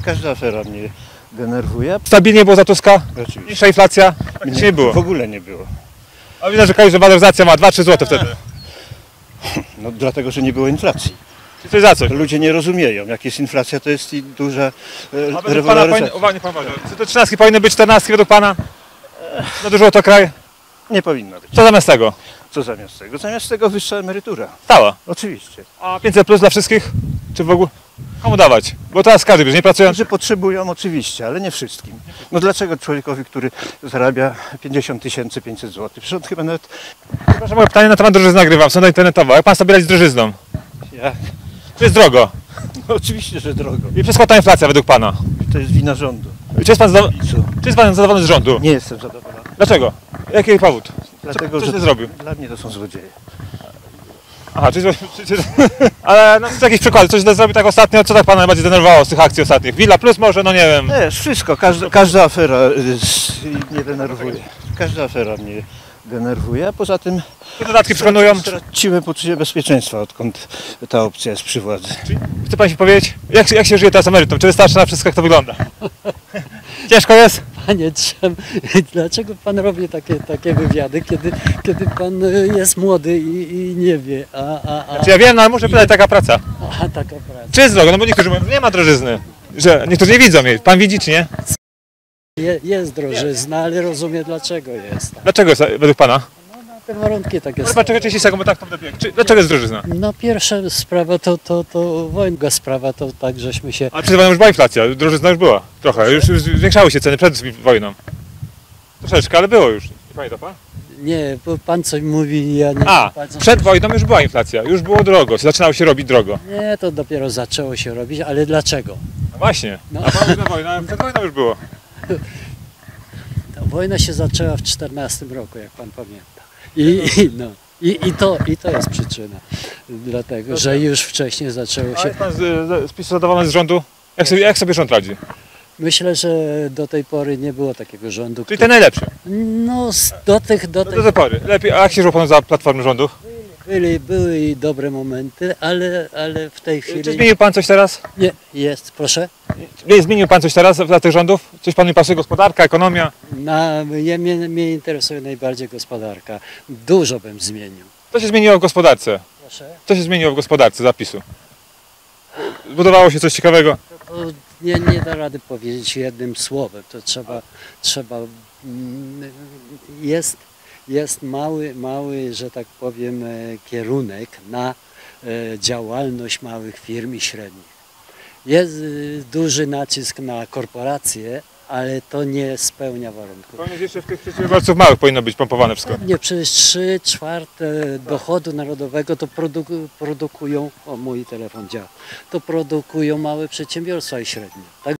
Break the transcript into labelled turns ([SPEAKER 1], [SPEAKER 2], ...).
[SPEAKER 1] Każda afera mnie denerwuje.
[SPEAKER 2] Stabilnie było za Tuska?
[SPEAKER 1] Oczywiście.
[SPEAKER 2] Mniejsza inflacja? Praktycznie nie było.
[SPEAKER 1] W ogóle nie było.
[SPEAKER 2] A widać, że że waloryzacja ma 2-3 zł wtedy.
[SPEAKER 1] No dlatego, że nie było inflacji.
[SPEAKER 2] Czy coś za coś?
[SPEAKER 1] Ludzie nie rozumieją, jak jest inflacja, to jest i duża
[SPEAKER 2] A według pana
[SPEAKER 1] rewaloryzacja.
[SPEAKER 2] uwagi pan może. Czy te 13 powinny być 14 według pana? Za dużo to kraj?
[SPEAKER 1] Nie powinno być.
[SPEAKER 2] Co zamiast tego?
[SPEAKER 1] Co zamiast tego? Zamiast tego wyższa emerytura.
[SPEAKER 2] Stała.
[SPEAKER 1] Oczywiście.
[SPEAKER 2] A 500 plus dla wszystkich? Czy w ogóle? Komu dawać? Bo teraz każdy bierze, nie pracując.
[SPEAKER 1] Że potrzebują oczywiście, ale nie wszystkim. No dlaczego człowiekowi, który zarabia 50 500 zł? Przecież on chyba nawet...
[SPEAKER 2] Proszę, moje pytanie na temat drożyzny nagrywam, sonda internetowa. Jak pan sobie radzi z drożyzną?
[SPEAKER 1] Ja...
[SPEAKER 2] Czy jest drogo?
[SPEAKER 1] No oczywiście, że drogo.
[SPEAKER 2] I wszystko ta inflacja według pana?
[SPEAKER 1] To jest wina rządu.
[SPEAKER 2] Czy jest pan,
[SPEAKER 1] I co?
[SPEAKER 2] czy jest pan zadowolony z rządu?
[SPEAKER 1] Nie jestem zadowolony.
[SPEAKER 2] Dlaczego? Jaki powód?
[SPEAKER 1] Dlatego,
[SPEAKER 2] co
[SPEAKER 1] że
[SPEAKER 2] ty zrobił?
[SPEAKER 1] dla mnie to są złodzieje.
[SPEAKER 2] Aha, ale no, jakieś przykłady, coś źle zrobił tak ostatnio, co tak pana najbardziej denerwowało z tych akcji ostatnich? Villa Plus może, no nie wiem.
[SPEAKER 1] Wiesz, wszystko, każda afera mnie denerwuje. Każda afera mnie denerwuje, a poza tym
[SPEAKER 2] Te dodatki przekonują.
[SPEAKER 1] straciłem poczucie bezpieczeństwa, odkąd ta opcja jest przy władzy.
[SPEAKER 2] Chce pan się powiedzieć, jak się żyje teraz emerytom? Czy wystarczy na wszystko, jak to wygląda? Ciężko jest?
[SPEAKER 3] Panie Trzem, dlaczego pan robi takie wywiady, kiedy pan jest młody i nie wie,
[SPEAKER 2] Czy ja wiem, no ale muszę pytać, taka praca.
[SPEAKER 3] a taka praca.
[SPEAKER 2] Czy jest drogo? No bo niektórzy mówią, że nie ma drożyzny. Że niektórzy nie widzą jej. Pan widzi, czy nie?
[SPEAKER 3] Jest drożyzna, ale rozumie dlaczego jest.
[SPEAKER 2] Dlaczego jest według pana?
[SPEAKER 3] Te warunki takie
[SPEAKER 2] No
[SPEAKER 3] są.
[SPEAKER 2] chyba czekaj 30 sekund, bo tak tam dobiegł. Dlaczego jest drożyzna?
[SPEAKER 3] No pierwsza sprawa to wojna, sprawa to tak, żeśmy się...
[SPEAKER 2] A przed wojną już była inflacja, drożyzna już była. Trochę, już zwiększały się ceny przed wojną. Troszeczkę, ale było już. Nie pamięta pan?
[SPEAKER 3] Nie, bo pan coś mówi, ja nie...
[SPEAKER 2] A, przed wojną już była inflacja, już było drogo, zaczynało się robić drogo.
[SPEAKER 3] Nie, to dopiero zaczęło się robić, ale dlaczego?
[SPEAKER 2] No właśnie,
[SPEAKER 3] No.
[SPEAKER 2] a pan mówi, że wojna, przed wojną już było.
[SPEAKER 3] Ta wojna się zaczęła w 14 roku, jak pan pamięta. I to jest przyczyna. Dlatego, że już wcześniej zaczęło
[SPEAKER 2] A
[SPEAKER 3] się...
[SPEAKER 2] jest pan z PiS zadowolony z rządu? Jak sobie rząd radzi?
[SPEAKER 3] Myślę, że do tej pory nie było takiego rządu,
[SPEAKER 2] Czyli ten najlepszy.
[SPEAKER 3] No, do
[SPEAKER 2] Do
[SPEAKER 3] tej
[SPEAKER 2] tej pory. Lepiej, a jak się żyło panu za platformy rządów?
[SPEAKER 3] były i dobre momenty, ale w tej
[SPEAKER 2] Czy
[SPEAKER 3] chwili...
[SPEAKER 2] zmienił pan coś teraz?
[SPEAKER 3] Nie, jest, proszę.
[SPEAKER 2] Nie zmienił pan coś teraz dla tych rządów? Coś panu nie pasuje? Gospodarka, ekonomia?
[SPEAKER 3] Mnie interesuje najbardziej gospodarka. Dużo bym zmienił.
[SPEAKER 2] Co się zmieniło w gospodarce?
[SPEAKER 3] Proszę?
[SPEAKER 2] Co się zmieniło w gospodarce zapisu? Zbudowało się coś ciekawego?
[SPEAKER 3] To nie da rady powiedzieć jednym słowem. To trzeba jest mały, że tak powiem, kierunek na działalność małych firm i średnich. Jest duży nacisk na korporacje, ale to nie spełnia warunków.
[SPEAKER 2] Powinno jeszcze w tych przedsiębiorców małych powinno być pompowane wszystko.
[SPEAKER 3] Nie, przecież 3/4 dochodu narodowego to produkują, o mój telefon działa, to produkują małe przedsiębiorstwa i średnie. Tak?